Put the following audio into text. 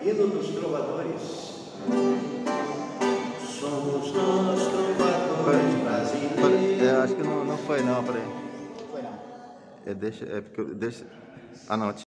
hino dos trovadores. Somos nós, trovadores brasileiros. Acho que não foi não, peraí. Foi não. Deixa, porque deixa. Ah não,